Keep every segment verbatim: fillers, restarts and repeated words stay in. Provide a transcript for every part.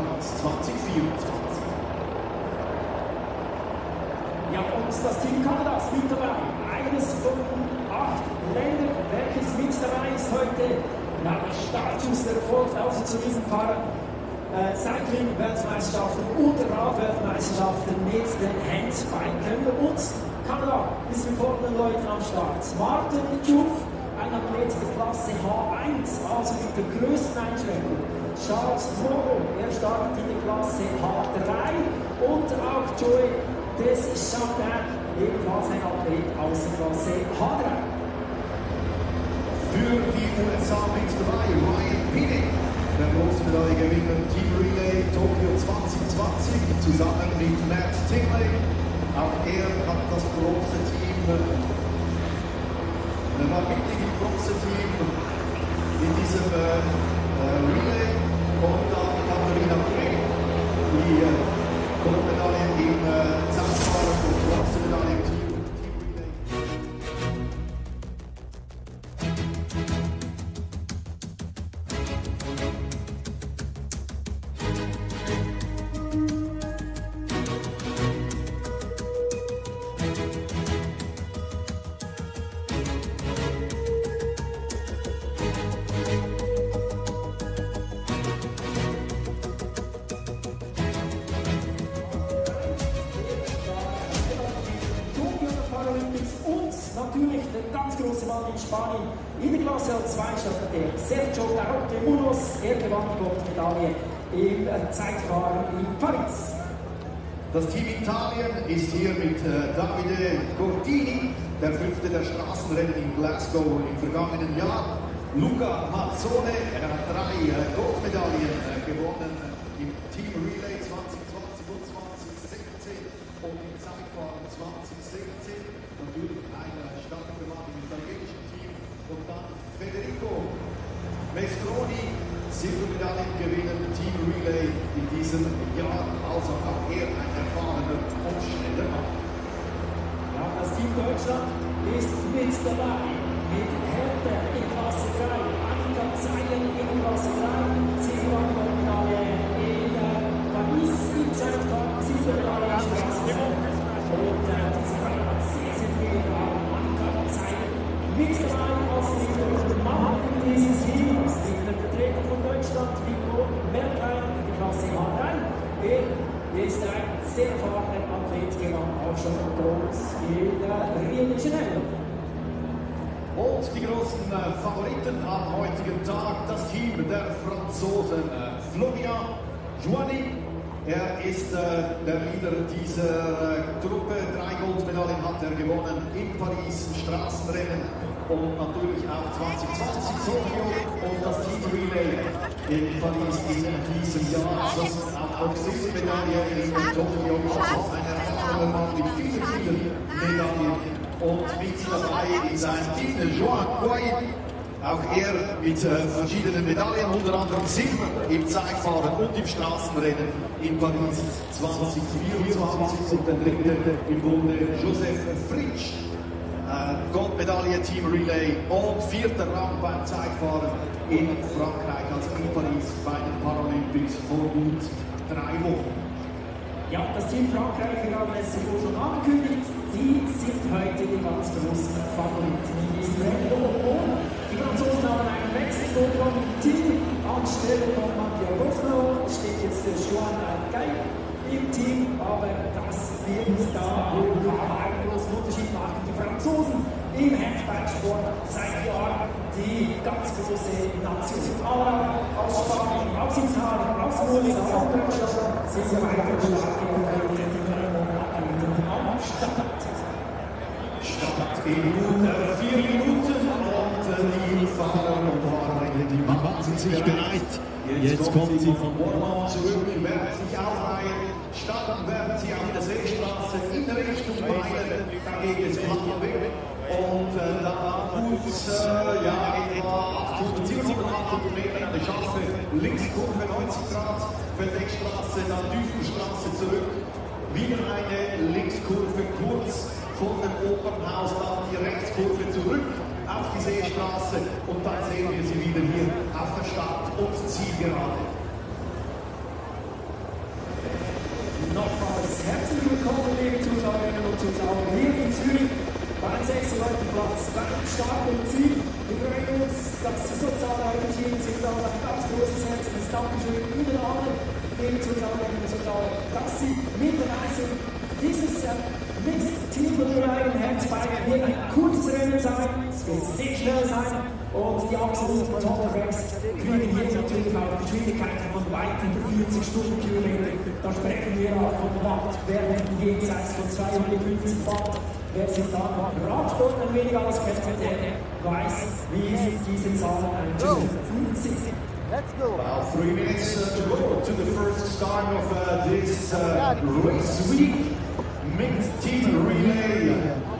Paris zwanzig vierundzwanzig. Ja, und das Team Kanadas mit dabei. Eines von acht Ländern, welches mit dabei ist heute. Ja, der Startschuss erfolgt also zu diesen Para äh, Cycling-Weltmeisterschaften und Rad-Weltmeisterschaften mit den Handbikern. Und Kanada ist mit folgenden Leuten am Start. Martin Diouf, ein Athlet der Klasse H eins, also mit der größten Einschränkung. Charles Moreau, er startet in der Klasse H drei. Und auch Joey Deschardin, ebenfalls ein Athlet aus der Klasse H drei. Für die U S A mit dabei Ryan Pinning, der Bronzemedaillengewinner Team Relay Tokio zwanzig zwanzig, zusammen mit Matt Tingley. Auch er hat das große Team, er war Mitglied im großen Team in diesem äh, Relay. Und dann Katharina Krieg, die äh, Goldmedaille im äh, Zeitfahren und Bronzemedaille im Team. Natürlich der ganz große Mann in Spanien. In der Klasse L zwei startet er Sergio Garotte Munoz. Er gewann die Goldmedaille im Zeitfahren in Paris. Das Team Italien ist hier mit äh, Davide Cortini, der fünfte der Straßenrennen in Glasgow im vergangenen Jahr. Luca Mazzone, er hat drei äh, Goldmedaillen äh, gewonnen im Team Relay zwanzig zwanzig und zwanzig sechzehn und im Zeitfahren zwanzig sechzehn. Natürlich ein äh, starker Mann im italienischen Team. Und dann Federico Mestroni, Silbermedaillengewinner Team Relay in diesem Jahr. Also auch er ein erfahrener und schneller Mann. Ja, das Team Deutschland ist mit dabei. Mit Hertha in Klasse drei, Annika Zeilen in Klasse drei, Silbermedaille in äh, Paris im Zeitfahren, Silbermedaille in Straßenrennen. Und äh, diese Reihe hat sehr, sehr viel Erfahrung. Annika Zeilen mit dabei als der Mann in diesem Team. Das ist der Vertreter von Deutschland, Vico Merklein in der Klasse H drei. Er ist ein sehr erfahrener Athlet, gewann auch schon Gold in Rio de Janeiro. Und die großen äh, Favoriten am heutigen Tag, das Team der Franzosen. Äh, Florian Joanny, er ist äh, der Leader dieser äh, Truppe. Drei Goldmedaillen hat er gewonnen in Paris, Straßenrennen und natürlich auch zwanzig zwanzig Tokio und das Team Relay in Paris in diesem Jahr. Das auch Silbermedaille in Tokio, also ein erfahrener Mann mit vielen, vielen Medaillen. Und mit dabei ist ein Team, Joan Guay, auch er mit äh, verschiedenen Medaillen, unter anderem Silber im Zeitfahren und im Straßenrennen in Paris zwanzig vierundzwanzig. Und der dritte im Bunde, Joseph Fritsch, äh, Goldmedaille Team Relay und vierter Rang beim Zeitfahren in Frankreich, also in Paris bei den Paralympics vor gut drei Wochen. Ja, das Team Frankreich, wir haben es zuvor schon angekündigt, die sind heute die ganz großen Favoriten in diesem Rennen. Die Franzosen haben einen Wechsel vorgenommen im Team. Anstelle von Matteo Rosno steht jetzt der Joan Guay im Team, aber das wird da wohl einen großen Unterschied machen. Die Franzosen im Handballsport seit Jahren die ganz große Nation. Aber aus Spanien, aus Italien, aus Norwegen, aus Deutschland sind wir weiter stark in am Start. Start in gut vier Minuten und die Fahrer und Fahrerinnen, die machen sich bereit. Jetzt kommt sie von Bormann zurück, werden sich aufreihen. Starten werden sie auf der Seestraße in Richtung Meilen. Da geht es flach weg. Und äh, da gut, äh, ja, etwa achthundert, siebenhundert, achthundert Meter eine scharfe Linkskurve, neunzig Grad, Feldwegstraße, dann Düfenstraße zurück. Wieder eine Linkskurve kurz von dem Opernhaus, dann die Rechtskurve zurück auf die Seestraße und dann sehen wir sie wieder hier auf der Start- und Zielgerade. Zuschauer hier in Zürich beim sechsunddreißigsten Platz beim Start und Ziel. Wir freuen uns, dass Sie so zahlreich erschienen sind. Auch ein ganz großes herzliches Dankeschön Ihnen allen, liebe Zuschauerinnen und Zuschauer, dass Sie mit dabei sind. Dieses äh, Mixed Team Iron Handbike wird ein kurzes Rennen sein, es wird sehr schnell sein und die absoluten Top-Tracks kriegen hier natürlich auch Geschwindigkeiten von weit über vierzig Stundenkilometer. Da sprechen wir auch von Wattwerten jenseits von zweihundertfünfzig Watt. Wer sich da am Radsport ein wenig auskennt, der weiß, wie diese Zahlen einzuschätzen sind. Let's go. About three minutes uh, to go to the first start of uh, this uh, race week. Mixed team relay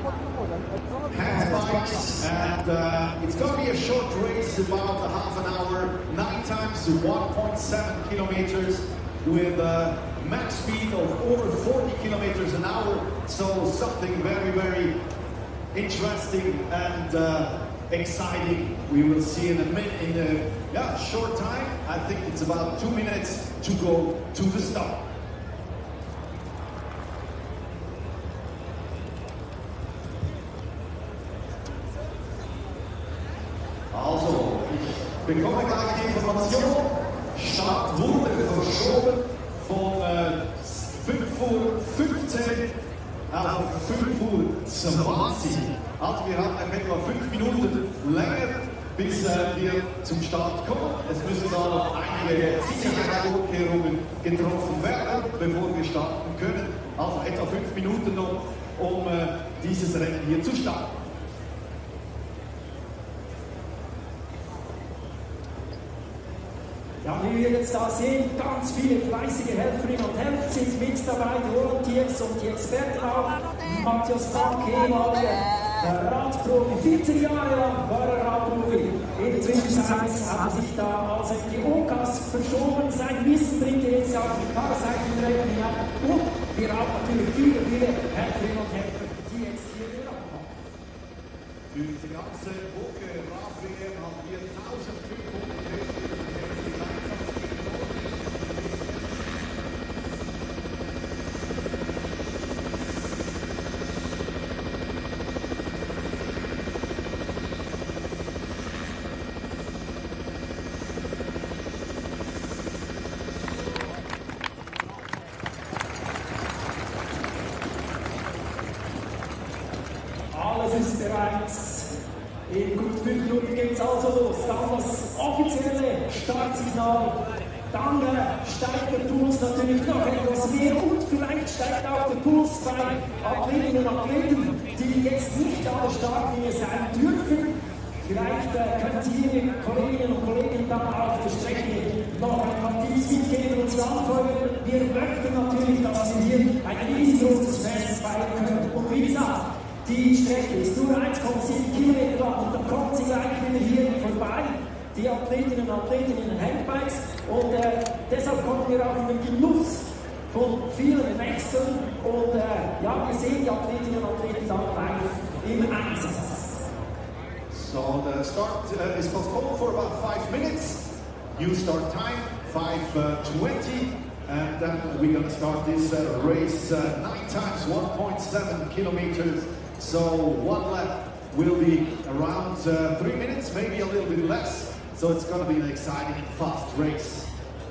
handbikes, and uh, it's going to be a short race, about a half an hour, nine times one point seven kilometers with a max speed of over forty kilometers an hour. So something very, very interesting and uh, exciting. We will see in a minute, in a yeah, short time. I think it's about two minutes to go to the start. Also, ich bekomme gleich die Information. Start wurde verschoben von äh, fünf Uhr fünfzehn auf fünf Uhr zwanzig. Also wir haben etwa fünf Minuten länger, bis äh, wir zum Start kommen. Es müssen da noch einige Sicherheitsvorkehrungen getroffen werden, bevor wir starten können. Also etwa fünf Minuten noch, um äh, dieses Rennen hier zu starten. Ja, wie wir jetzt da sehen, ganz viele fleißige Helferinnen und Helfer sind mit dabei, die Volunteers und die Experten auch. Matthias Frank, ehemaliger Radprofi, vierzehn Jahre lang war er Radprofi. In der Zwischenzeit hat er sich da also in die O-Gas verschoben. Sein Wissen bringt er jetzt auch ein paar Seitenrennen hinein. Und wir haben natürlich viele, viele Helferinnen und Helfer, die jetzt hier rankommen. Für diese ganze Woche Rad-W M haben wir eintausendfünfhundert Helferinnen und Helfer. Alles ist bereits. In gut fünf Minuten geht es also los. Dann das offizielle Startsignal. Dann äh, steigt der Puls natürlich noch etwas mehr und vielleicht steigt auch der Puls bei Athletinnen und Athleten, die jetzt nicht an der Startlinie sein dürfen. Vielleicht äh, können Sie Ihre Kolleginnen und Kollegen dann auf der Strecke noch ein paar Tipps mitgeben und Sie anfeuern. Wir möchten natürlich, dass Sie hier ein riesengroßes Fest feiern können. Und wie gesagt, die Strecke ist nur eins Komma sieben Kilometer lang und dann kommen Sie gleich wieder hier vorbei, die Athletinnen und Athleten in den Handbikes. Und äh, deshalb kommen wir auch in den Genuss von vielen Wechseln. Und äh, ja, wir sehen die Athletinnen und Athleten dann live im Einsatz. So the start uh, is postponed for about five minutes. New start time, five twenty. And then we're going to start this uh, race uh, nine times one point seven kilometers. So one lap will be around uh, three minutes, maybe a little bit less. So it's going to be an exciting and fast race.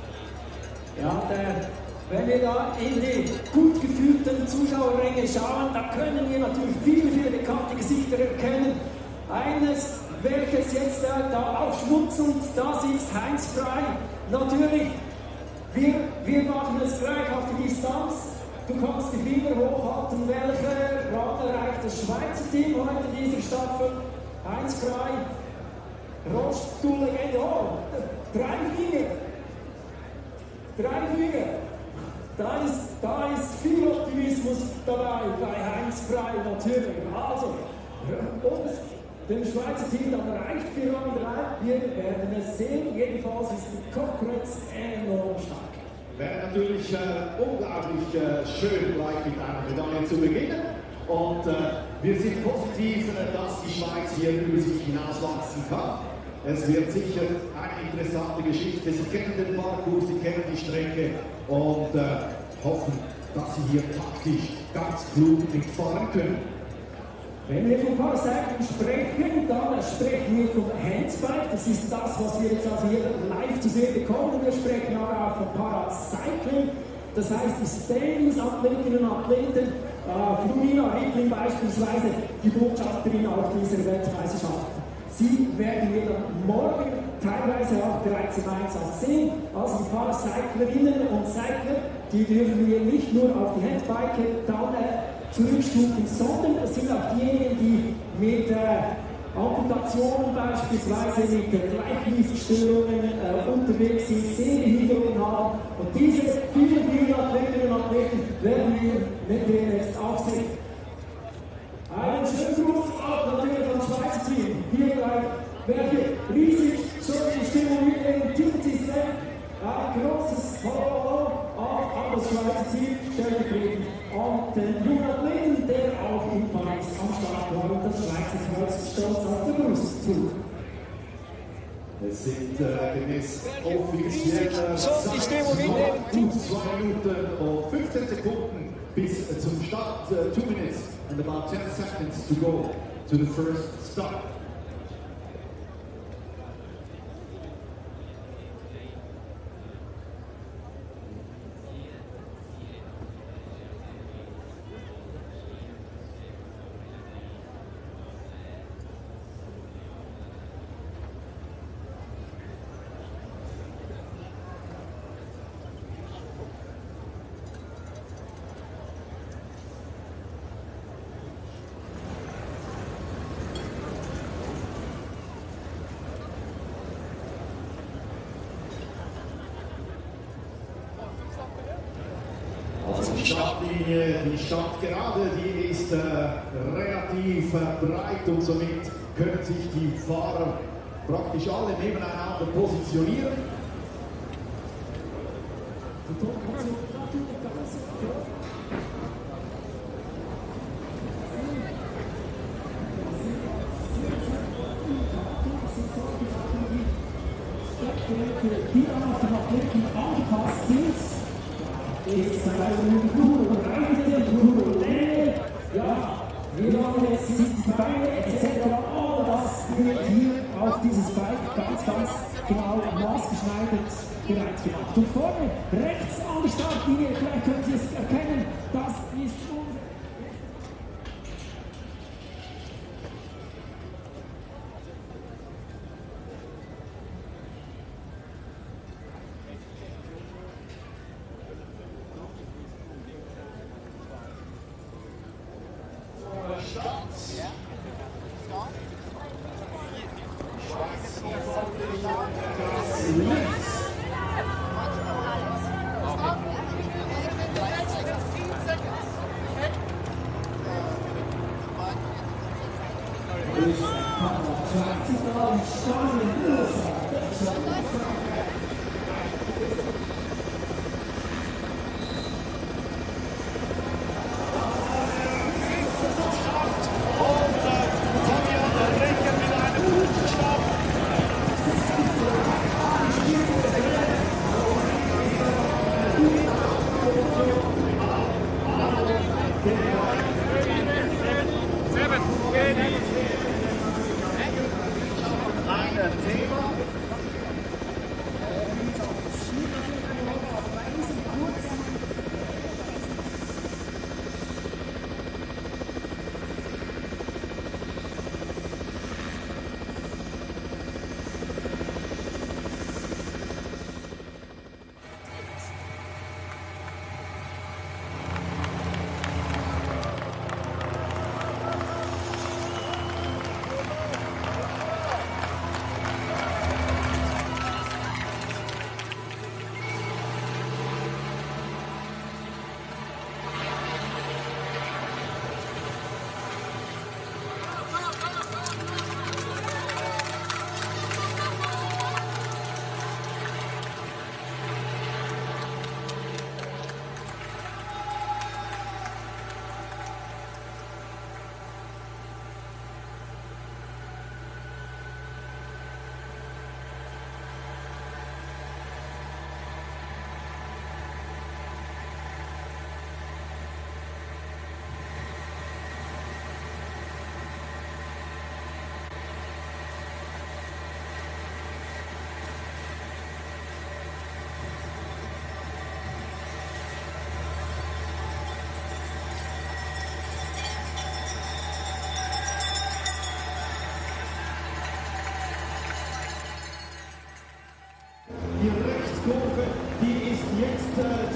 Ja, der, wenn wir da in die gut gefühlten Zuschauerränge schauen, da können wir natürlich viele, viele bekannte Gesichter erkennen. Eines, welches jetzt äh, da auch schmutzend da sitzt, Heinz Frey. Natürlich, wir, wir machen es gleich auf die Distanz. Du kannst die Finger hochhalten. Welcher Rad erreicht das Schweizer Team heute in dieser Staffel? Heinz Frey, Roststuhlegende, oh, drei Finger. Drei Finger. Da ist, da ist viel Optimismus dabei bei Heinz Frey natürlich. Also, und dem Schweizer Team dann erreicht vier Rang drei. Wir werden es sehen. Jedenfalls ist die Konkurrenz enorm stark. Wäre natürlich äh, unglaublich äh, schön, gleich mit einer Medaille zu beginnen. Und äh, wir sind positiv, äh, dass die Schweiz hier über sich hinauswachsen kann. Es wird sicher eine interessante Geschichte. Sie kennen den Parcours, Sie kennen die Strecke und äh, hoffen, dass Sie hier taktisch ganz klug mitfahren können. Wenn wir vom Paracycling sprechen, dann sprechen wir vom Handbike. Das ist das, was wir jetzt also hier live zu sehen bekommen. Wir sprechen aber auch vom Paracycling. Das heißt, die Stellungsathletinnen und Athleten, äh, Florina Rittling beispielsweise, die Botschafterin auf dieser Weltmeisterschaft. Sie werden wir dann morgen teilweise auch bereits im Einsatz sehen. Also die Paracyclerinnen und Cycler, die dürfen wir nicht nur auf die Handbike dann äh, zurückstufen, sondern es sind auch diejenigen, die mit äh, Amputationen beispielsweise, mit äh, Gleichgewichtsstörungen äh, unterwegs sind, Sehbehinderungen haben. Und diese vielen, vielen Athletinnen und Athleten werden wir mit denen jetzt auch sehen. Einen schönen Gruß auch natürlich ans Schweizer Team. Hier gleich, welche riesig schon die Stimmung mitnehmen, Timothy Slem. Ein großes Hallo auch an das Schweizer Team, stellvertretend an den jungen Athleten, der auch in Paris am Start war und das Schweizer Kreuz stolz auf der Brust trug. Es sind äh, gemäß offizieller Zeit gut zwei Minuten und fünfzehn Sekunden bis äh, zum Start, uh, two minutes and about ten seconds to go to the first start. Also die Startlinie, die Startgerade, die ist äh, relativ äh, breit und somit können sich die Fahrer praktisch alle nebeneinander positionieren. Die dann auf den Athleten angepasst sind, ist zum Beispiel die Kurbelbreite, die Kurbellänge, ja, wie lange sind die Beine et cetera. All das wird hier auf dieses Bike ganz, ganz genau maßgeschneidert bereits gemacht. Und vorne, rechts an der Startlinie, vielleicht können Sie es erkennen, das ist unser...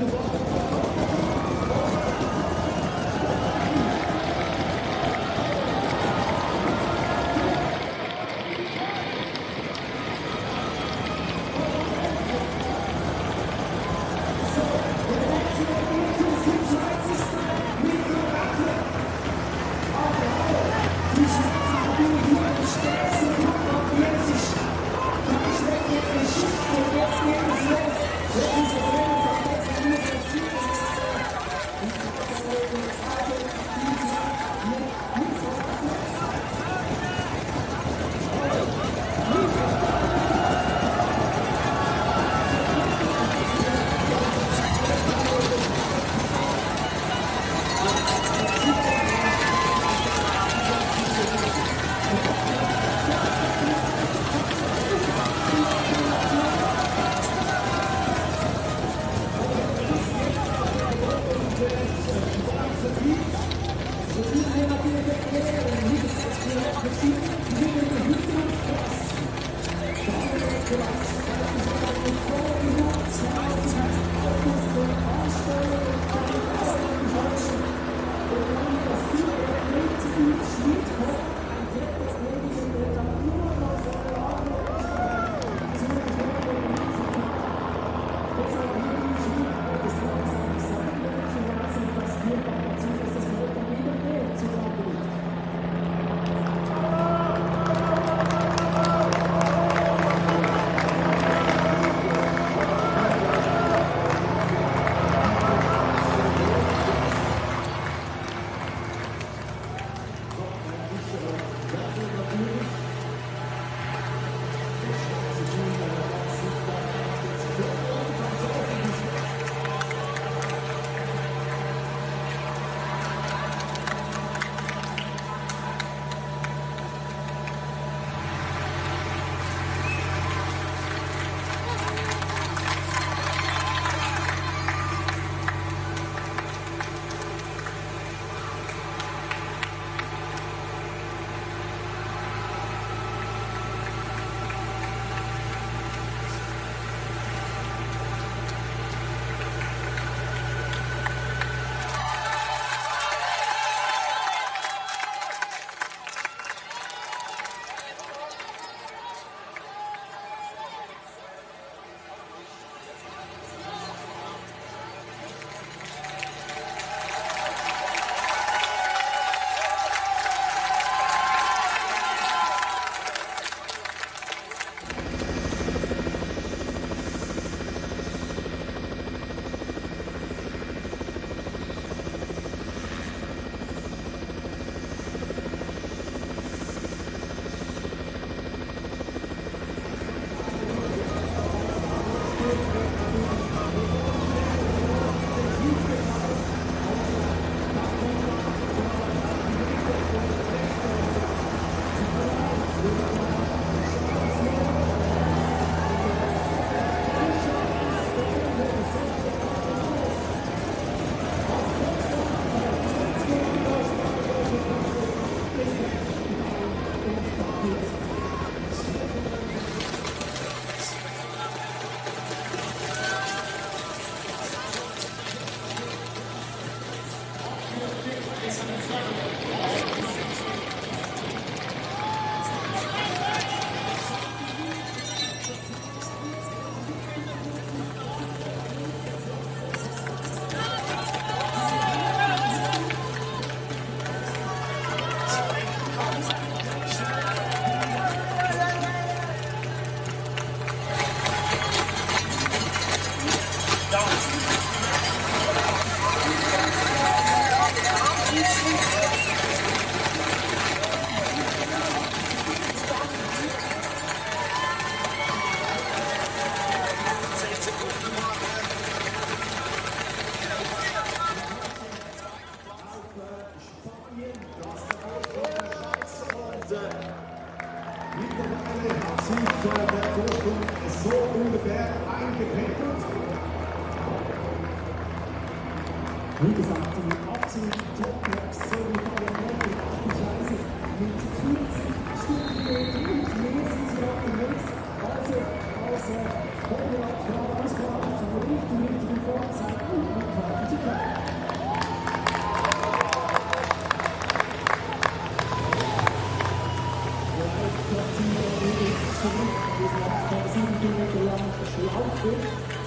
Wie gesagt, die absolute Top-Max, so wie Fabian Merkel, beispielsweise mit vierzig Stundenkilometern und mehr sind sie noch unterwegs. Also, als Konrad Frau Ausgabe, so richtig, richtig in Vorzeit.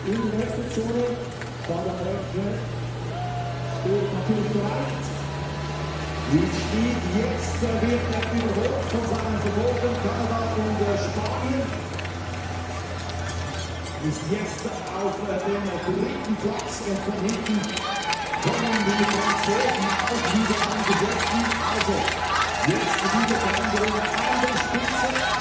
in die nächste Zone. Vorderrechner steht natürlich bereit. Wie steht jetzt, wird er überholt von seinen Verboten Kanada und Spanien. Ist jetzt auf dem dritten Platz und von hinten kommen die Franzosen auch wieder angesetzt. Also jetzt wieder Veränderungen an der Spitze.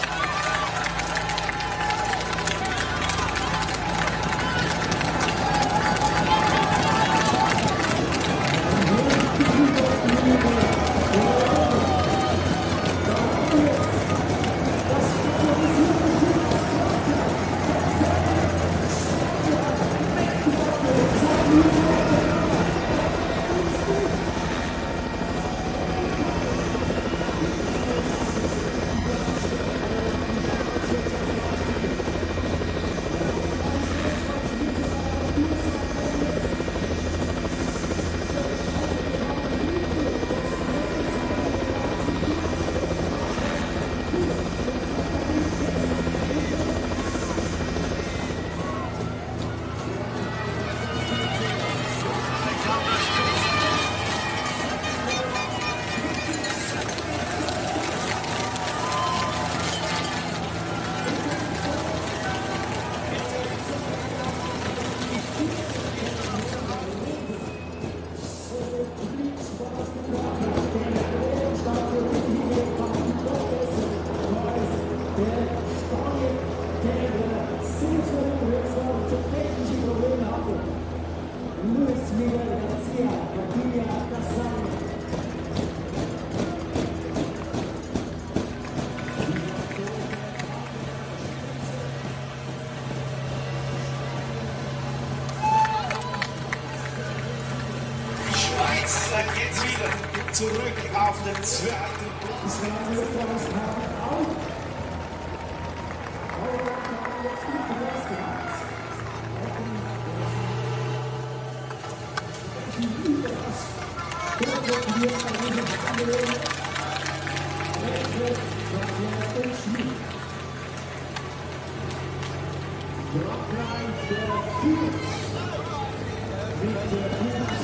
Jetzt wieder zurück auf den zweiten Platz. Frankreich, der führt mit der Kurs.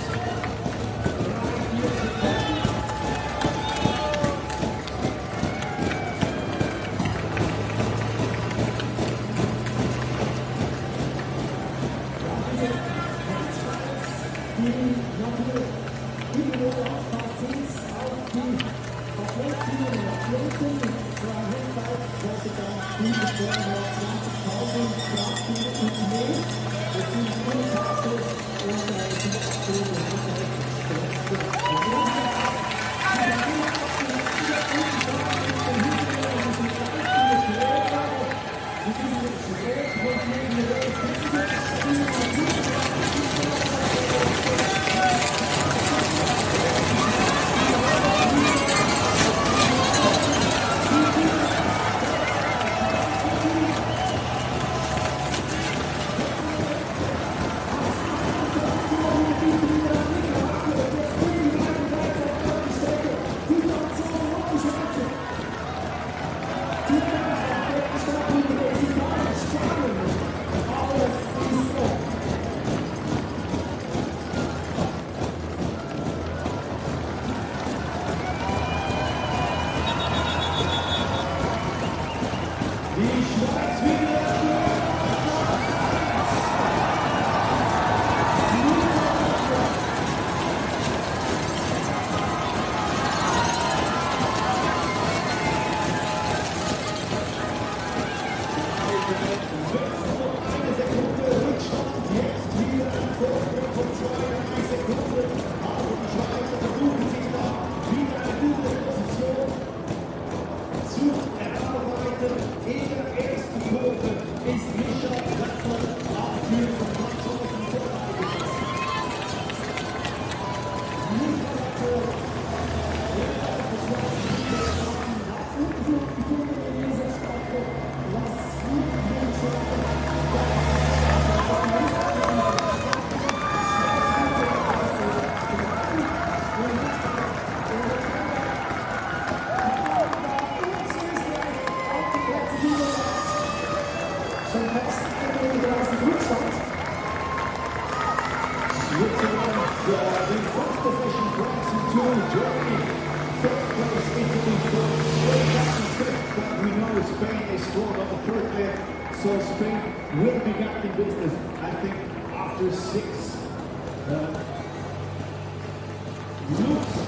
Schon fast einunddreißig Rückstand. scored on the third leg, so Spain will be back in business, I think, after six uh, loops.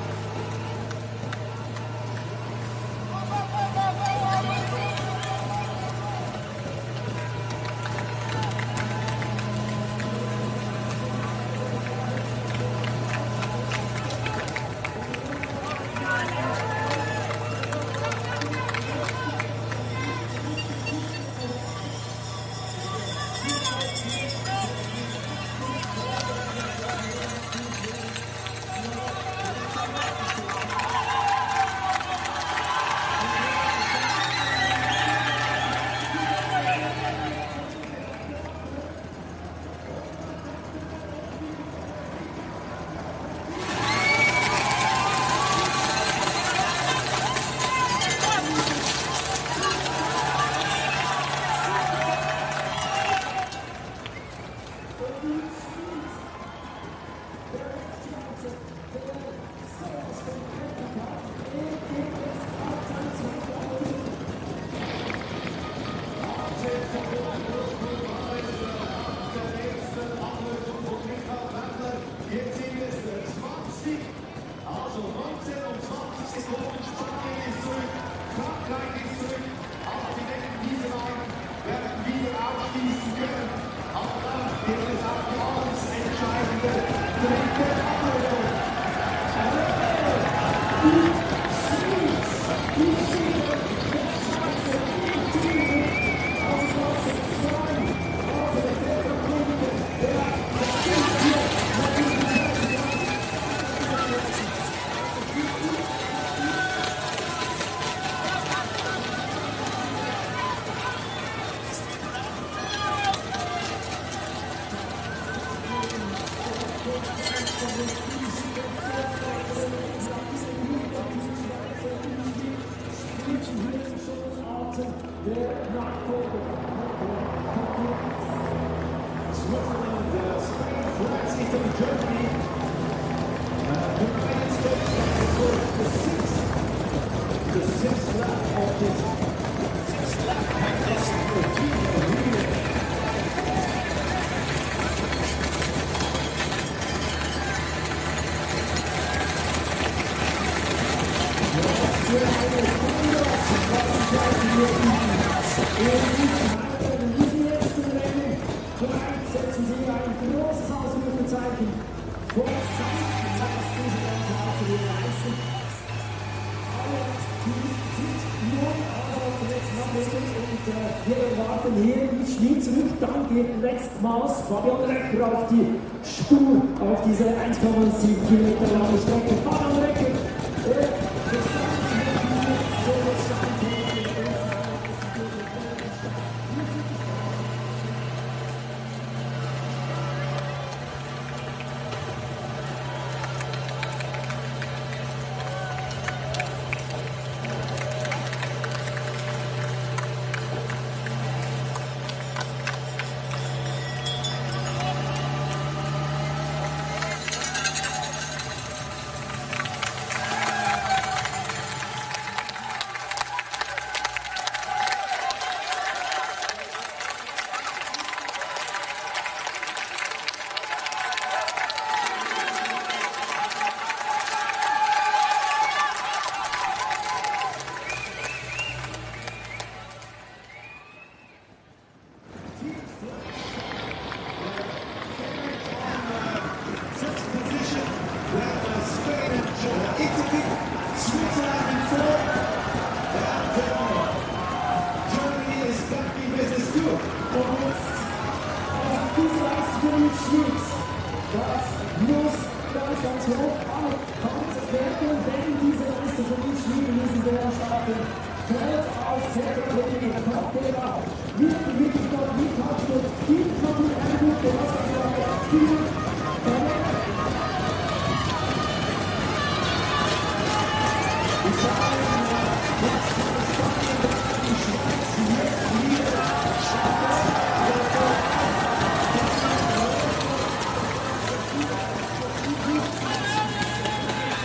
Letztmals Fabian Recker auf die Spur auf diese eins Komma sieben Kilometer lange Strecke. Fabian Recker, äh,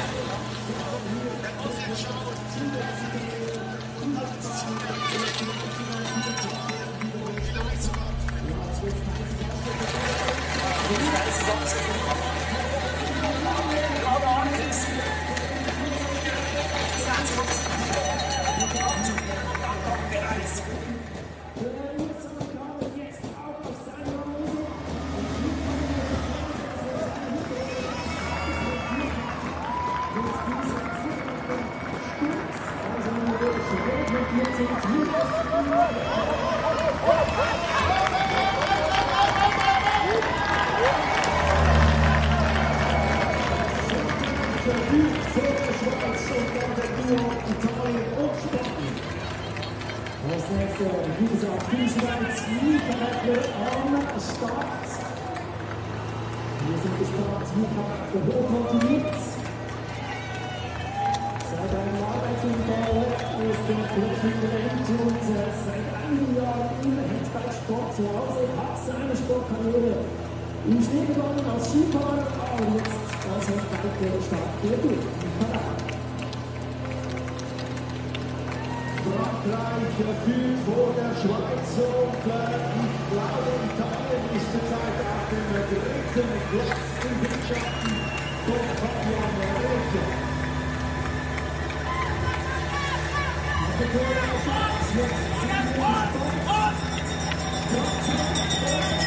Thank you. Als nächste, wie gesagt, für die Schweiz, Michael Arne Start. Wir sind gespannt, Michael hochmotiviert. Seit einem Arbeitsunfall ist der Kulturent und seit einigen Jahren im Handballsport zu Hause, hat seine Sportkarriere im Schnee begonnen als Skifahrer, aber jetzt als Handballer Start geht durch. Frankreich führt vor der Schweiz und äh, ich glaube, Italien ist zurzeit auf dem dritten Platz in Wirtschaften von Fabian Röthe. Das ist der Schweiz, jetzt sind wir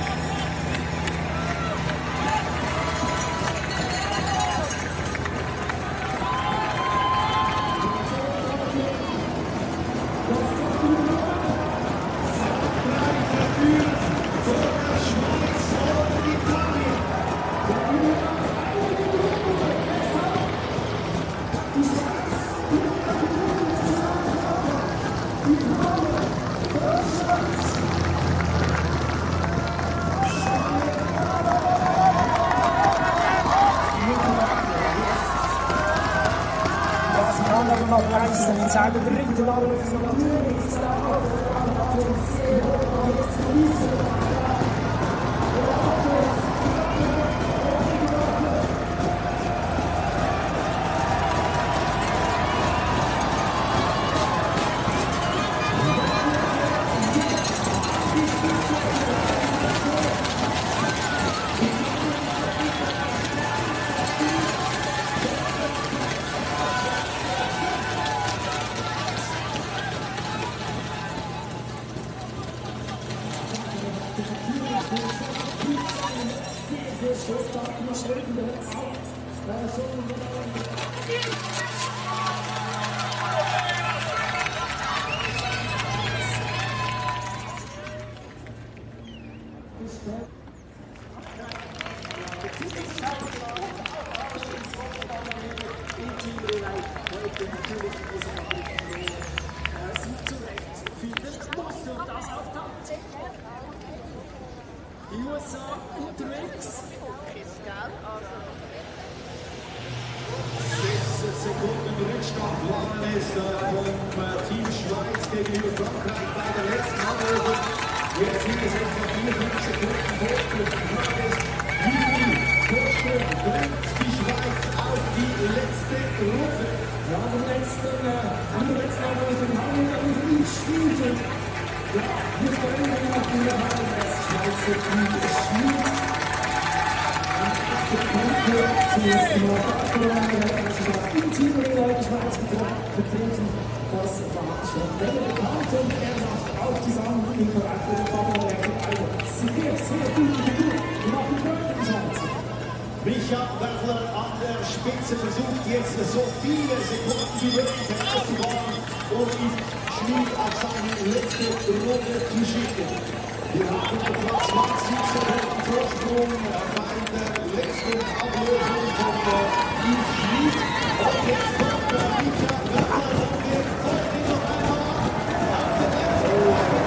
in seiner dritten Anruf natürlich ist da die U S A unterwegs. Sechs Sekunden Rückstand waren es vom Team Schweiz gegenüber Frankreich bei der letzten Anruf. Jetzt sind es etwa vier, fünf Sekunden Vorsprung. Die Frage ist, wie viel Vorsprung bringt die Schweiz auf die letzte Runde? Ja, die letzten, äh, die letzten Anrufe haben wir nicht gespielt. Ja, wir freuen uns auf die Wahl des Schweizer Teams gespielt. Und echte Punkte zuerst mal abgeräumt, das ist auch im Team die Schweiz vertreten. Das war schon sehr bekannt und er macht auch zusammen mit dem Charakter der Fabel eine sehr, sehr gute Figur. Wir machen Freude, die Schweizer. Micha Werfler an der Spitze versucht jetzt so viele Sekunden wie möglich herauszufahren und ist Schmied auf seine letzte Runde zu schicken. Wir haben etwa zwanzig Sekunden Vorsprung bei der letzten Ablösung von Yves Schmied. Und jetzt kommt der Micha Werfler und wir folgen noch einmal auf der letzten.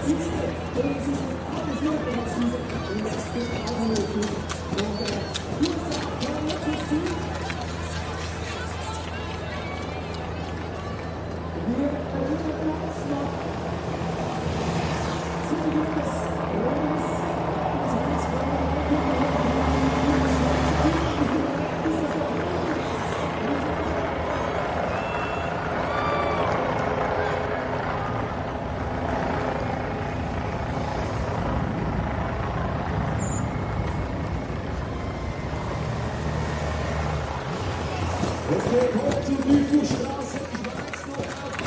Willkommen zur Lügenstraße. Ich weiß noch.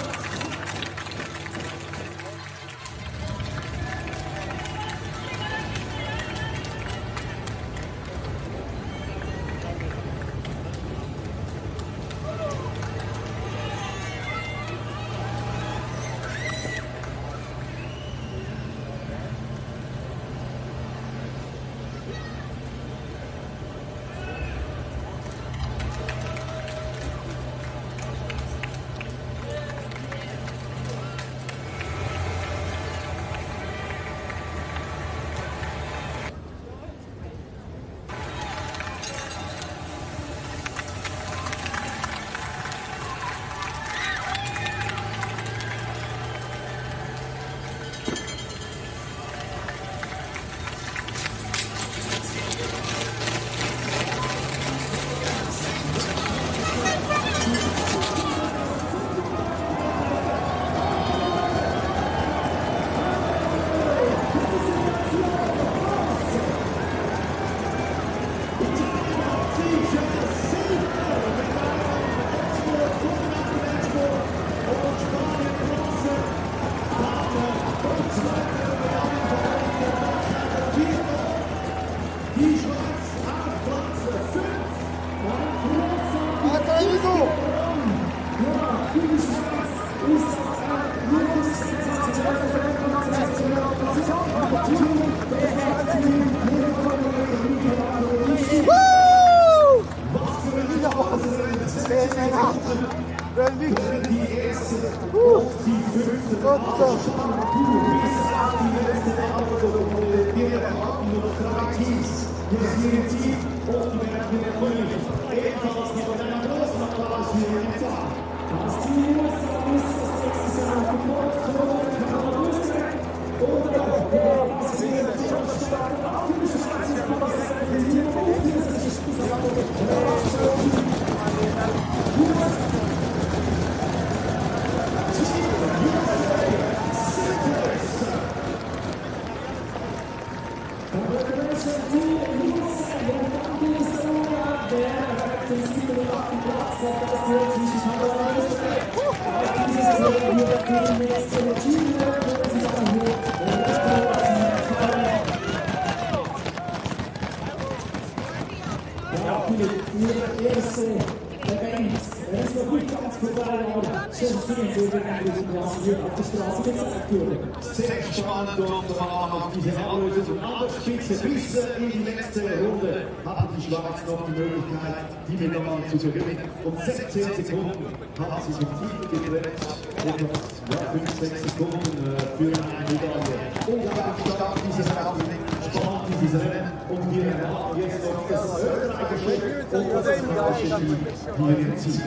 Sehr spannend und vor allem auf diese Anlösung an der Spitze bis in die letzte Runde hatte die Schweiz noch die Möglichkeit, die Medaille zu gewinnen. Um sechzehn Sekunden haben sie den Titel getrennt und noch ja, fünf, sechs Sekunden für eine Medaille. Unglaublich stark dieses Augenblick, spannend dieses Rennen und wir erwarten jetzt noch das österreichische und das österreichische Team hier im Ziel.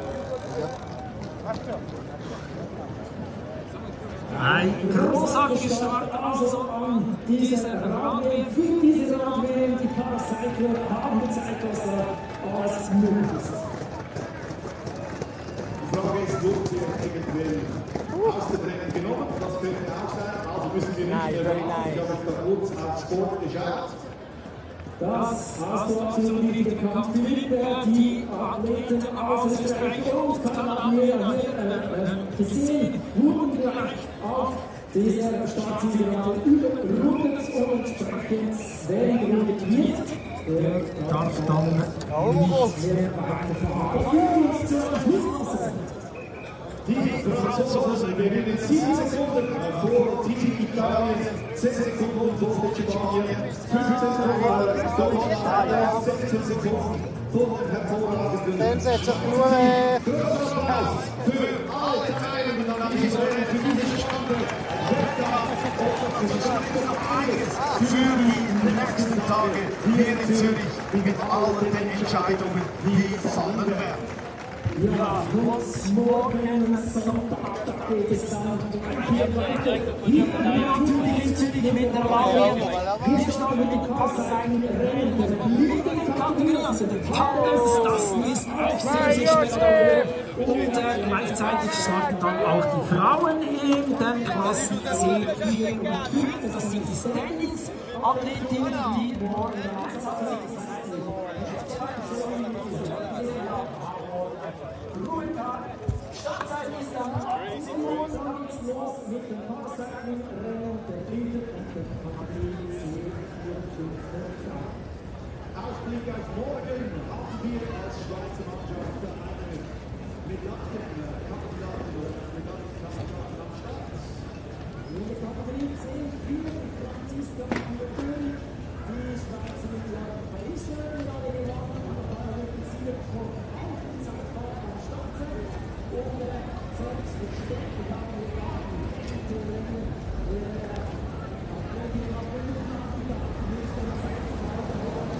Ein großartiger Start also an dieser Radwelt. Für diese Radwelt, die Paracycler haben gezeigt, was da alles möglich ist. Die Frage ist, wird sie eventuell aus dem Rennen genommen? Das könnte auch sein. Also müssen wir nicht mehr warten. Ich habe jetzt da kurz auf Sport geschaut. Das hast du absolut nicht bekannt. Philipp, die Athleten aus Österreich und Kanada haben wir äh, gesehen, wurden gleich auf dieser Startzielgerade überrundet und entsprechend Sven gerundet wird. Er darf dann nicht mehr weiterfahren. Das führt uns zur Schlussphase. Die Franzosen gewinnen sieben Sekunden vor Team Italien, sechs Sekunden vor Spanien, fünfzehn Sekunden vor Deutschland, sechzehn Sekunden vor dem hervorragenden Schweiz. Großer Applaus für alle Teilnehmer an diesem Rennen, für diese spannende Wettkampf. wahrscheinlich noch einiges für die nächsten Tage hier in Zürich mit all den Entscheidungen, die fallen werden. Ja, was morgen Sonntag geht es dann hier weiter. Hier natürlich in Zürich mit der Wahl. Hier starten wir mit Passrennen Rennen der Liga-Kategorie, also der Tages. Das ist auch sehr, sehr spektakulär. Und äh, gleichzeitig starten dann auch die Frauen in den Klassen C vier und fünf. Das sind die Standings-Athletinnen, die morgen Startzeit ist dann achtzehn Uhr und dann geht's los mit dem Passrennen der Liga und der Kategorie C vier und fünf der Frauen. Ausblick auf morgen haben wir als Schweizer Mannschaft eine Medaillenkandidatin oder Medaillenkandidatin am Start. In der Kategorie C vier Franziska Müller, die Schweizer mit der Paris-Medaille gewonnen, aber mit Sieger von Zeitfahrt am Start sein. Und äh, selbstverständlich haben wir auch die Rennen der Athletik auf den Kandidaten mit der Zeitfahrt.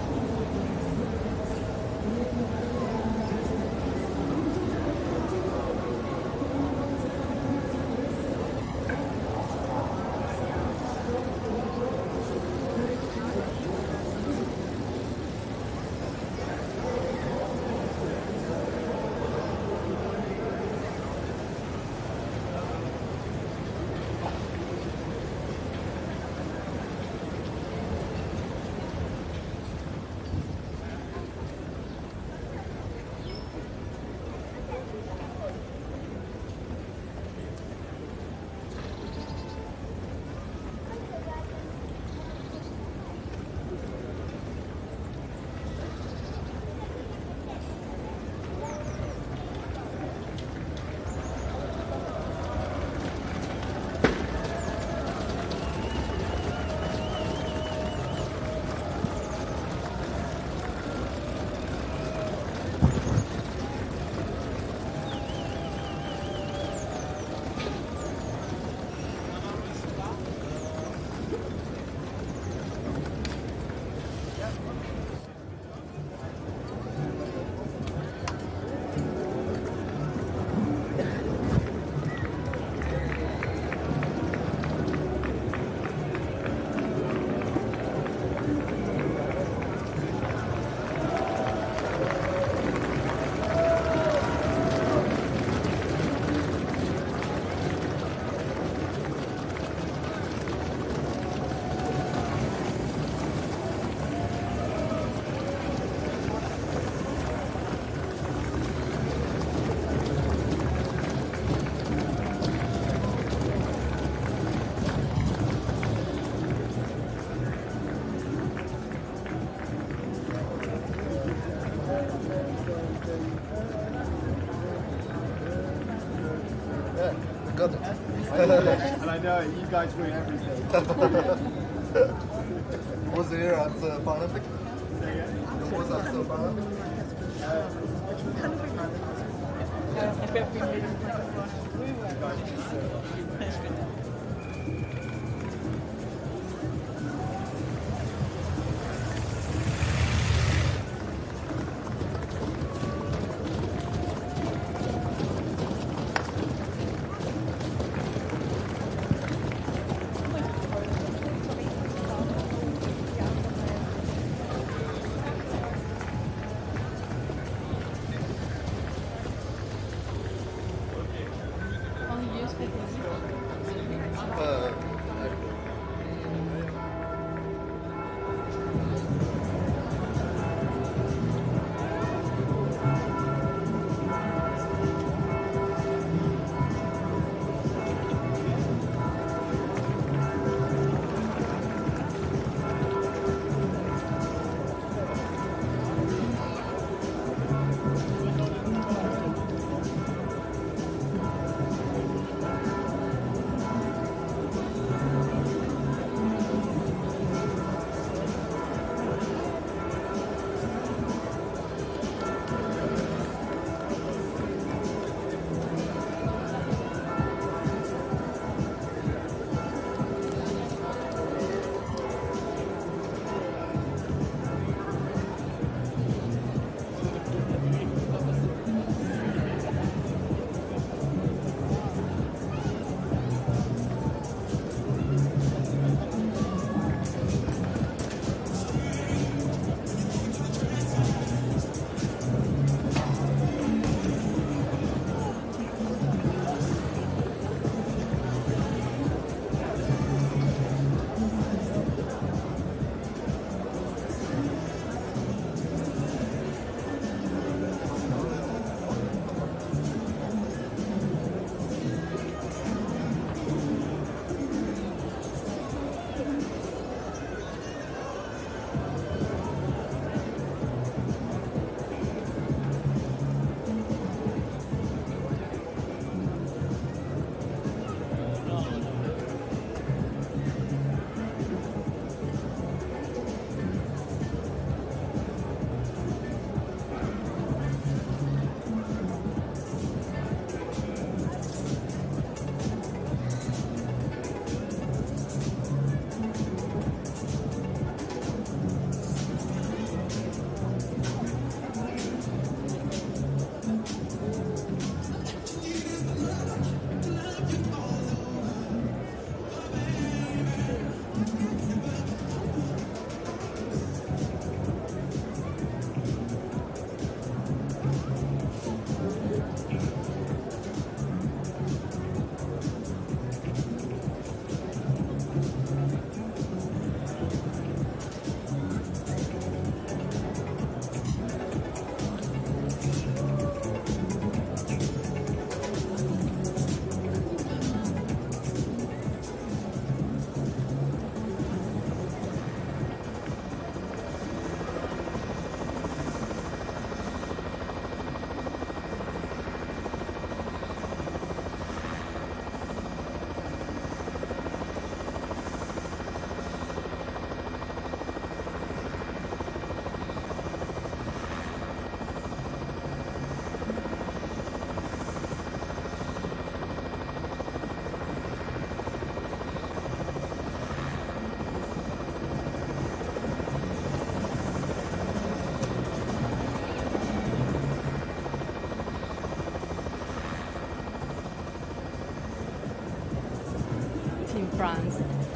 Got it. And I know you guys win everything. Was here at the Paralympic? Was at the Paralympic?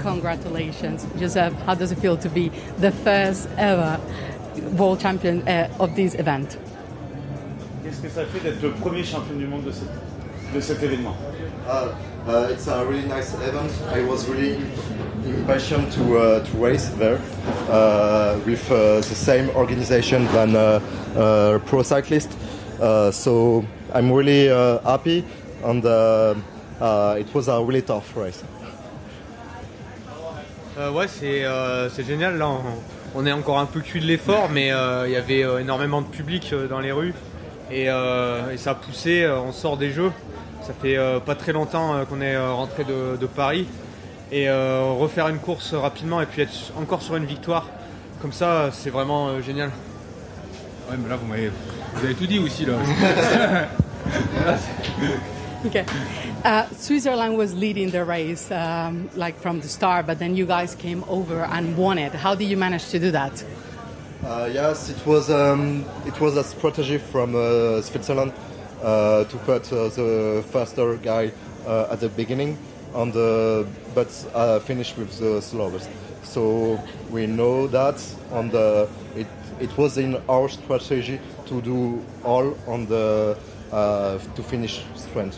congratulations. Joseph, how does it feel to be the first ever world champion uh, of this event? Qu'est-ce que ça fait d'être le premier champion du monde de, cette, de cet événement? Uh, uh, it's a really nice event. I was really impatient to uh, to race there uh, with uh, the same organization than uh, uh, Pro Cyclist. Uh, so I'm really uh, happy, and uh, uh, it was a really tough race. Euh, ouais, c'est euh, c'est génial. Là, on, on est encore un peu cuit de l'effort, mais il euh, y avait euh, énormément de public euh, dans les rues et, euh, et ça a poussé. Euh, on sort des Jeux. Ça fait euh, pas très longtemps euh, qu'on est euh, rentré de, de Paris et euh, refaire une course rapidement et puis être encore sur une victoire comme ça, c'est vraiment euh, génial. Ouais, mais là vous m'avez vous avez tout dit aussi là. Okay. Uh, Switzerland was leading the race um, like from the start, but then you guys came over and won it. How did you manage to do that? Uh, yes, it was um, it was a strategy from uh, Switzerland uh, to put uh, the faster guy uh, at the beginning, and uh, but uh, finish with the slowest. So we know that, and uh, it it was in our strategy to do all on the uh, to finish strength.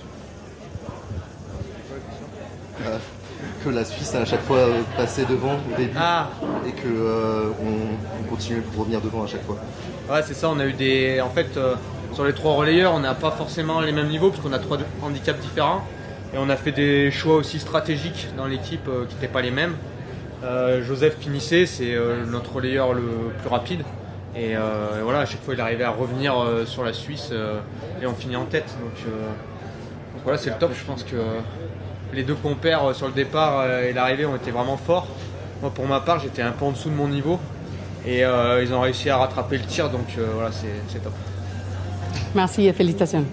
Euh, que la Suisse a à chaque fois passé devant au début ah. et que euh, on, on continue pour revenir devant à chaque fois. Ouais, c'est ça. On a eu des, en fait, euh, sur les trois relayeurs, on n'a pas forcément les mêmes niveaux parce qu'on a trois handicaps différents et on a fait des choix aussi stratégiques dans l'équipe euh, qui n'étaient pas les mêmes. Euh, Joseph finissait, c'est euh, notre relayeur le plus rapide et, euh, et voilà, à chaque fois il arrivait à revenir euh, sur la Suisse euh, et on finit en tête. Donc, euh, donc voilà, c'est le top. Je pense que euh, les deux compères sur le départ et l'arrivée ont été vraiment forts. Moi, pour ma part, j'étais un peu en dessous de mon niveau et euh, ils ont réussi à rattraper le tir, donc euh, voilà, c'est top. Merci et félicitations.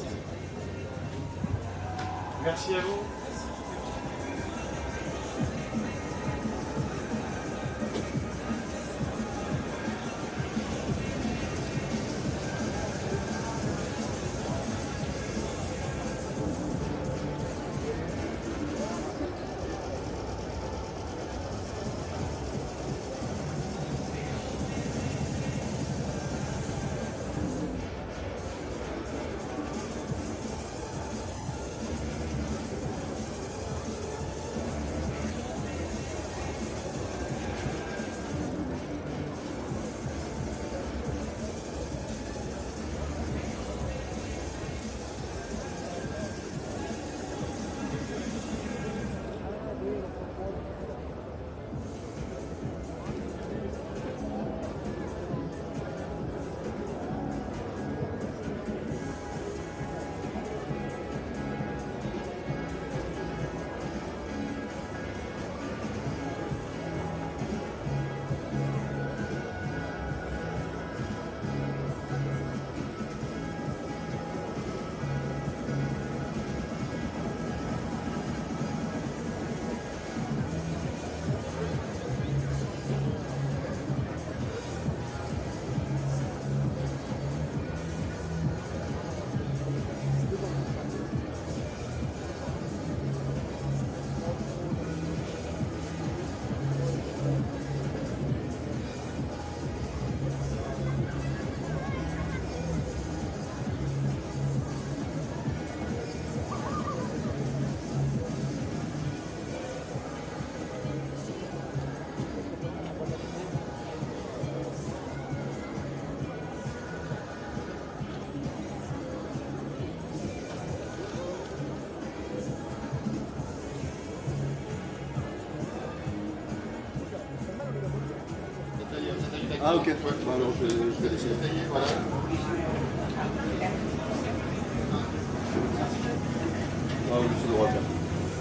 Merci à vous. Ah ok, ouais. Bah, alors je, je vais laisser. Voilà. Ah oui, c'est le droit de faire.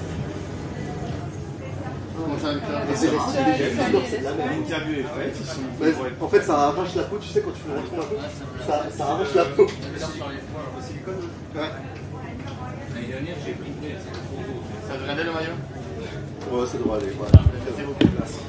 L'interview est faite, ils sont... Ouais, en fait, ça arrache la peau, tu sais, quand tu le retournes un peu, ça, ça arrache la peau. Ouais. L'année dernière, j'ai pris une ça devrait aller le maillot? Ouais, ça devrait aller. Voilà. Merci beaucoup. Merci.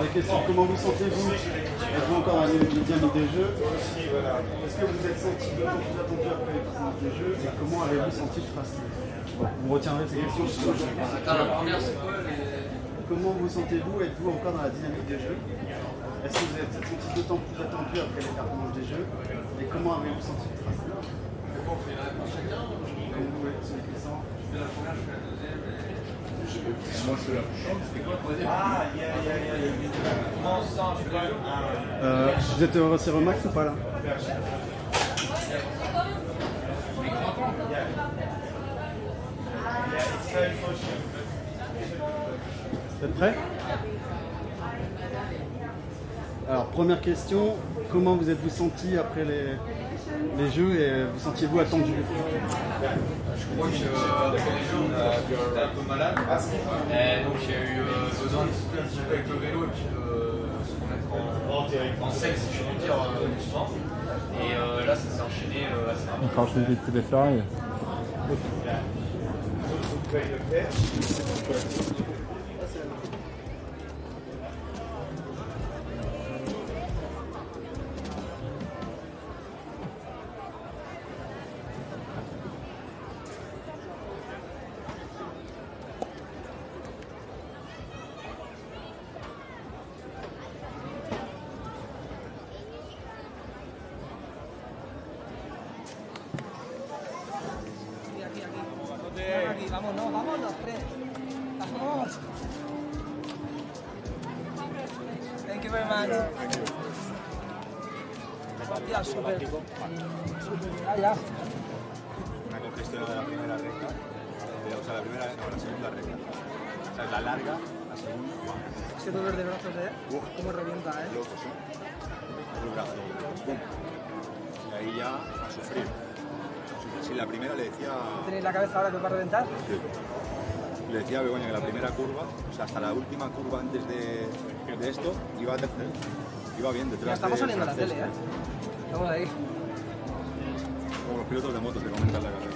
des questions. Comment vous sentez-vous? Êtes-vous encore dans les dynamiques des jeux? Est-ce que vous êtes senti d'autant plus attendu après les passages des jeux? Et comment avez-vous senti le tracé? Vous retiendrez ces questions. Attends, la première, c'est quoi les... Comment vous sentez-vous? Êtes-vous encore dans la dynamique des jeux? Est-ce que vous êtes senti d'autant plus attendu après les cartons des jeux? Et comment avez-vous senti le tracé? Comment on fait la réponse chacun? Comment vous êtes sur les questions? Je fais la première, je fais la deuxième. Moi, je fais la prochaine. C'était quoi le troisième? Ah, il y a, il y a, il y a. Comment on se sent? Tu fais un. Euh, vous êtes au Remax ou pas là? Vous êtes prêts? Alors, première question, comment vous êtes-vous senti après les, les jeux et vous sentiez-vous attendu? Je crois qu'après les jeux, on a été un peu malade. Et donc, il y a eu euh, besoin de souffler un petit peu avec le vélo et puis de se remettre en, en sec, si je puis dire, euh, doucement. Et euh, là, ça s'est enchaîné euh, assez rapidement. Quand je fais des fly. Vamos, no, vamos los tres. Vamos. Thank you very much. Hostia, súper. Ah, ya. Una congestión de la primera recta, eh, o sea, la primera, no, la segunda recta. O sea, es la larga, la segunda. Ese dolor de brazos, ¿eh? Uf. Cómo revienta, ¿eh? Locos, ¿eh? El brazo, pum. Y ahí ya a sufrir. Sí, la primera le decía... ¿Tenéis la cabeza ahora que os va a reventar? Sí. Le decía a Begoña que la primera curva, o sea, hasta la última curva antes de, de esto, iba a tercer. Iba bien detrás. Ya estamos de saliendo a la francés, tele, ¿eh? Estamos ahí. Como los pilotos de motos que comentan la carrera.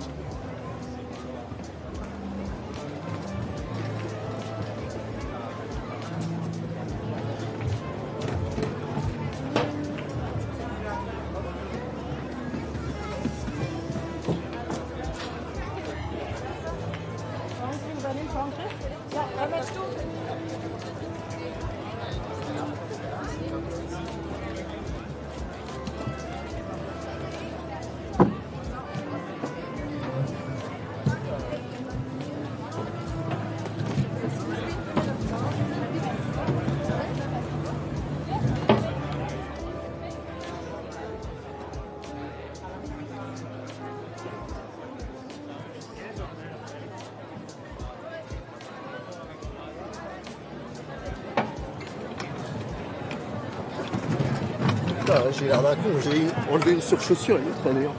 J'ai l'air d'un con, j'ai enlevé une surchaussure et l'autre d'ailleurs.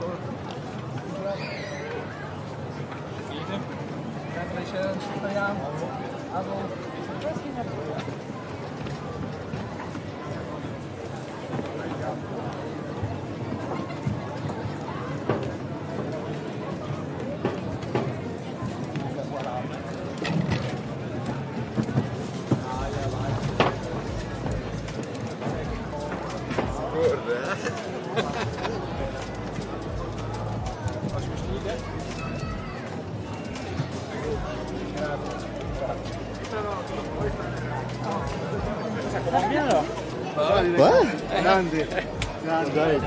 Ouais. Grande. Grande. Grande.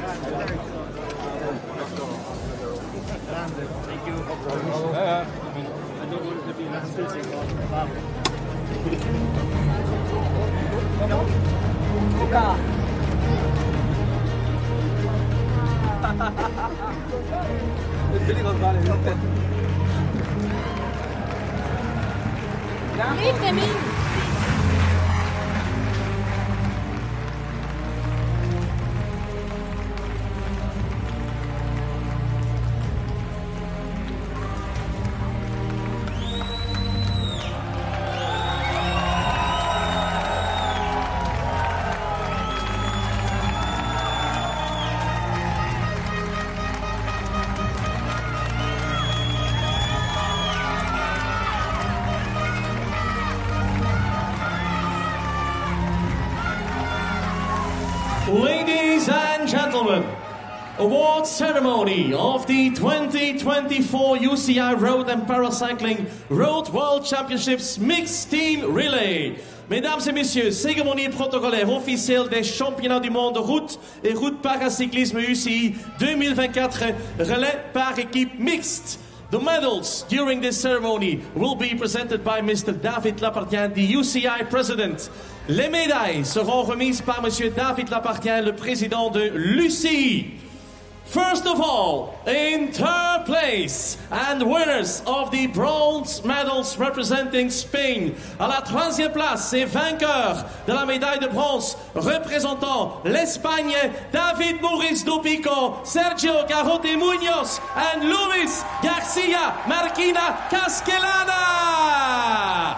Thank you. Coca. Billy González, ¿viste? Leave them in. Ladies and gentlemen, award ceremony of the twenty twenty-four U C I Road and Paracycling Road World Championships Mixed Team Relay. Mesdames et messieurs, cérémonie protocolaire officielle des championnats du monde de route et route paracyclisme U C I deux mille vingt-quatre, relais par équipe mixte. The medals during this ceremony will be presented by Mister David Lapartien, the U C I president. Les médailles seront remises par Monsieur David Lapartien, le président de l'U C I. First of all, in third place and winners of the bronze medals representing Spain. À la troisième place et vainqueur de la médaille de bronze représentant l'Espagne, David Maurice Dupico, Sergio Garrote Muñoz and Luis Garcia Marquina Casquelana.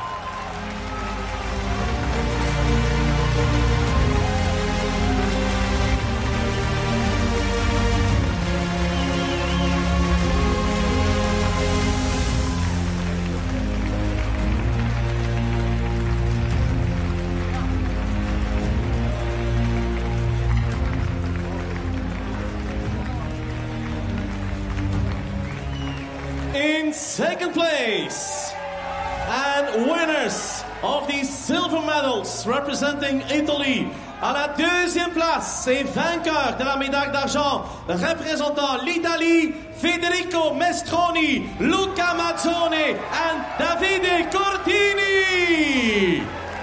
In second place, and winners of the silver medals representing Italy. À la deuxième place et vainqueur de la médaille d'argent représentant l'Italie, Federico Mestroni, Luca Mazzone and Davide Cortini.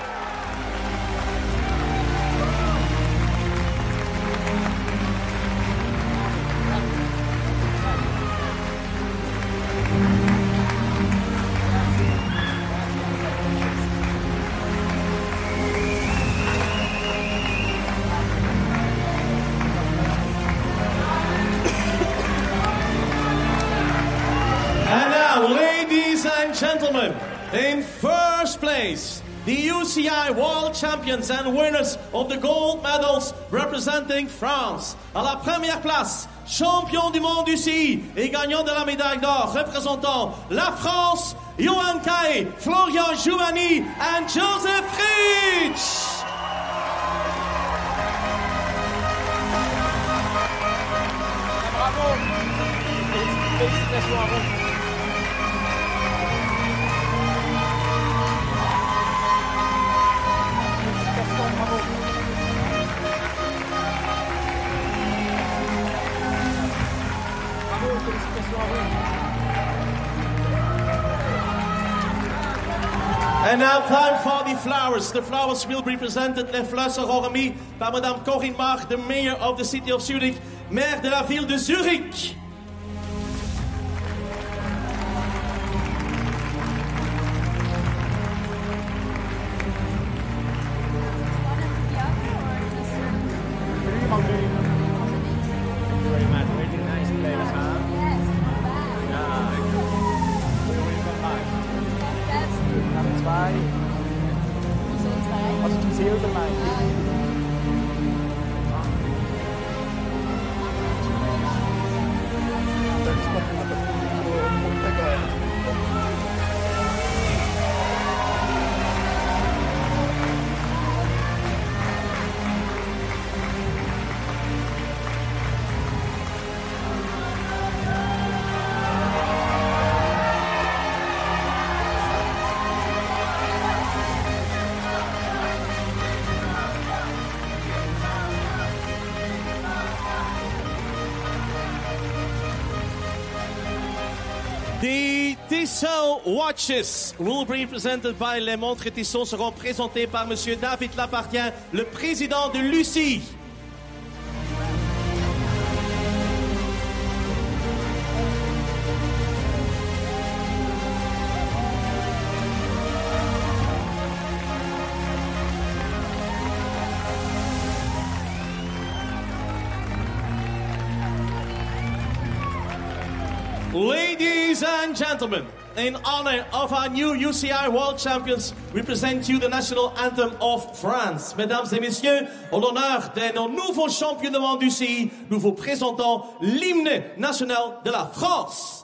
Gentlemen, in first place, the U C I World Champions and winners of the gold medals representing France. À la première place, champion du monde U C I et gagnant de la médaille d'or représentant la France, Johan Kai, Florian Giovanni and Joseph Fritsch. Bravo. Félicitations à vous. And now time for the flowers. The flowers will be presented. Les fleurs seront remis par Madame Corinne Mach, the mayor of the city of Zurich, maire de la ville de Zurich. The Tissot watches will be presented by les montres Tissot seront présentées par Monsieur David Lapartien, le président de l'U C I. Ladies and gentlemen, in honor of our new U C I World Champions, we present you the national anthem of France. Mesdames et messieurs, en l'honneur de nos nouveaux champions du monde du U C I, nous vous présentons l'hymne national de la France.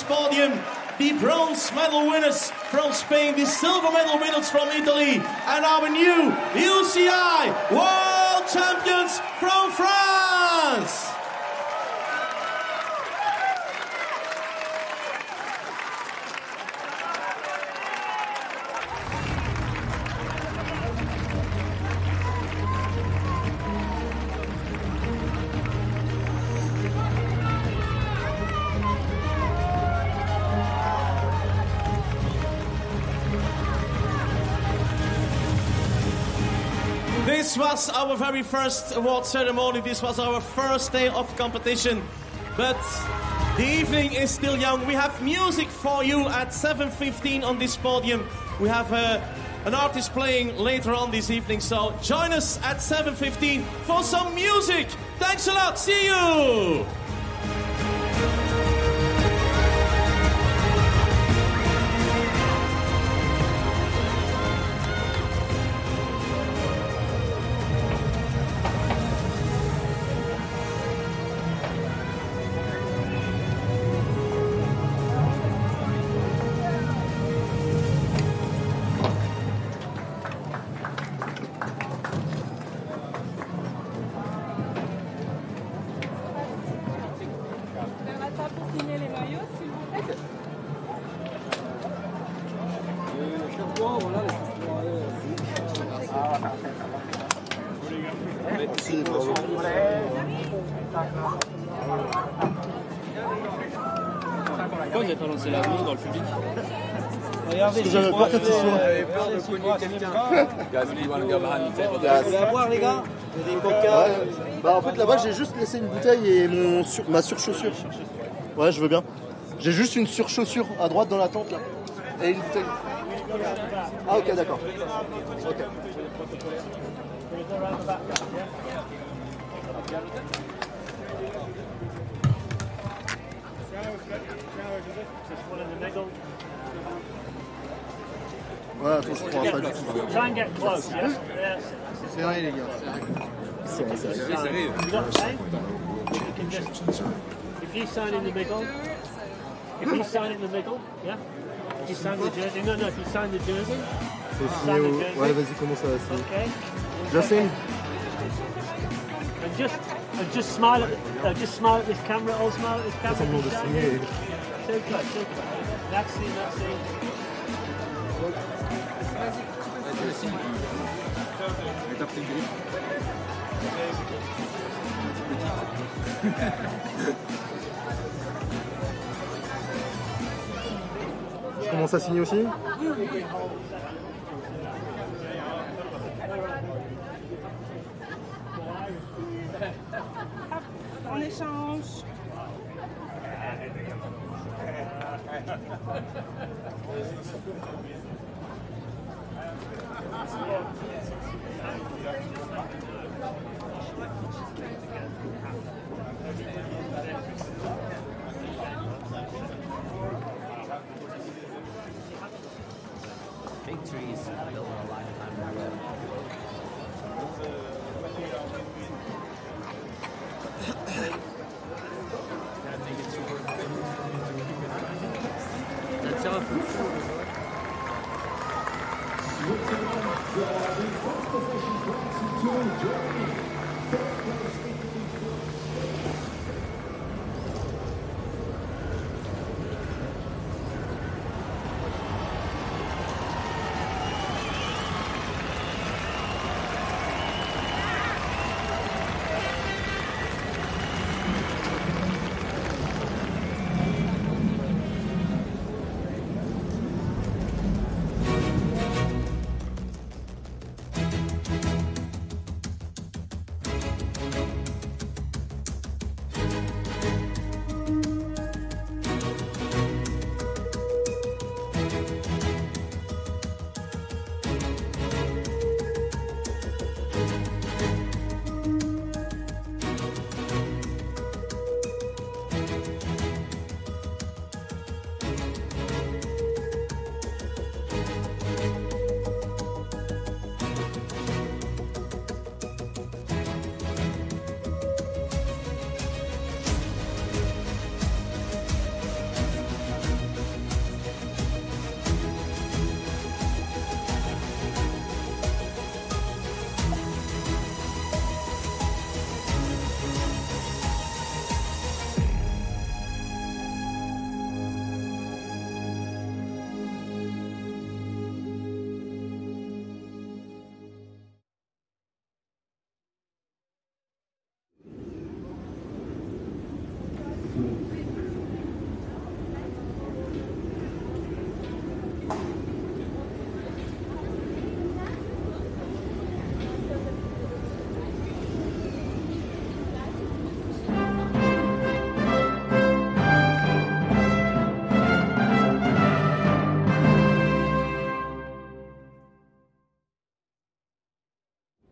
this podium, the bronze medal winners from Spain, the silver medal winners from Italy, and our new U C I World Champions from France. This was our very first award ceremony. This was our first day of competition. But the evening is still young. We have music for you at seven fifteen on this podium. We have uh, an artist playing later on this evening. So join us at seven fifteen for some music. Thanks a lot. See you. Pourquoi vous n'avez pas lancé la main dans le public? Regardez, j'avais peur que tu sois. J'avais peur de cogner quelqu'un. Vous voulez boire, les gars? Des coca? Bah en fait là-bas j'ai juste laissé une bouteille et mon sur... ma surchaussure. Ouais, je veux bien. J'ai juste une surchaussure à droite dans la tente là. Et une bouteille. Ah ok, d'accord. Ok. Ouais, attends, je prends pas du tout. Try and get close, yes? C'est vrai les gars, c'est vrai. C'est vrai, c'est vrai. You got the same? You can just, if you sign in the middle, if you sign in the middle, yeah? If you sign the jersey, no, no, if you sign the jersey, C'est signé au... Ouais, vas-y, comment ça va signer? okay? Just in. And just, and just smile at, the, uh, just smile at this camera, all smile at this camera. Semblant de signer. Super, super. That's it, that's it. Je commence à signer aussi. En échange. Victory is built on a lifetime of Ça tire un peu. Switzerland, the first position to join